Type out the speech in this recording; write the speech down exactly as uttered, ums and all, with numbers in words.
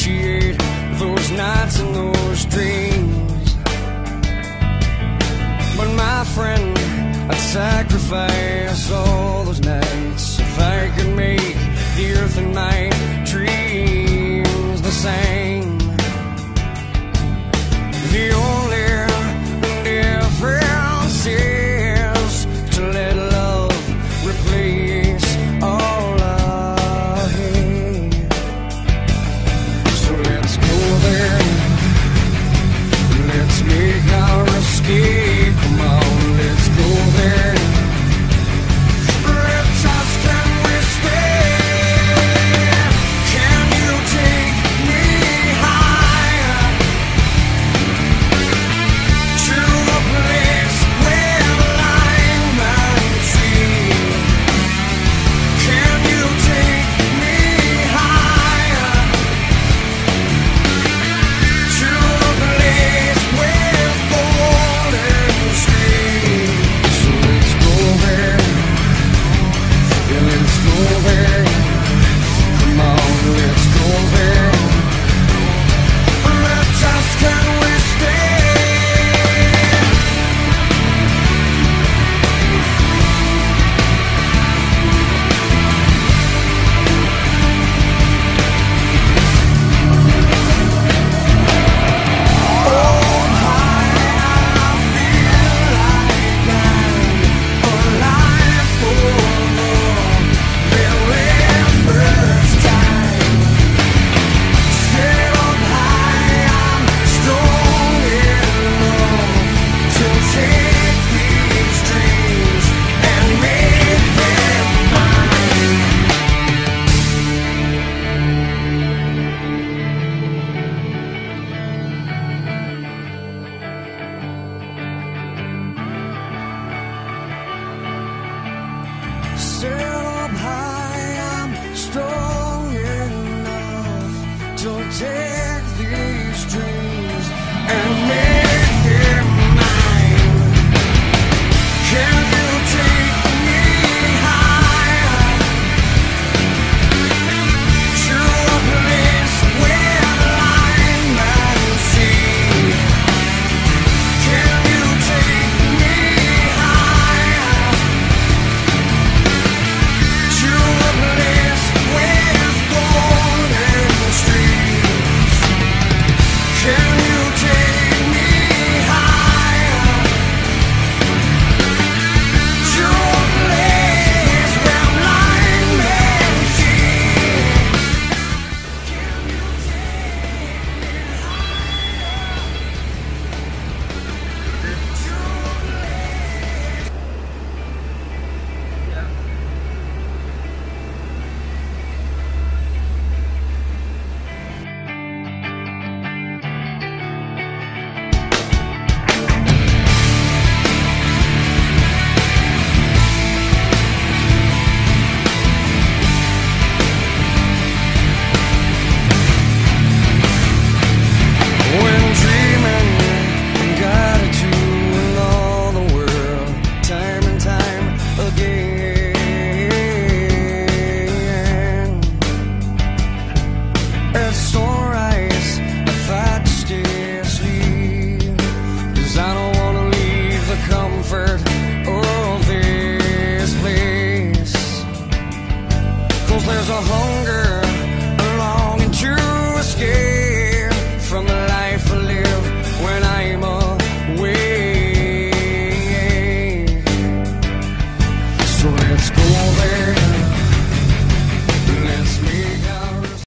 appreciate those nights and those dreams. But my friend, I'd sacrifice all those nights if I could make the earth and my dreams the same. The only difference is to let love replace all I hate. So let's go there, let's make our escape. Come on, let's go there. Let's ask, can we stay? Can you take me higher to a place where lime and sea? Can you take me higher to a place with golden streams? So let's go there, yeah, let's go there. Come on, let's go there. Let's ask, can we stay? Set up high, I'm strong enough to take these dreams and make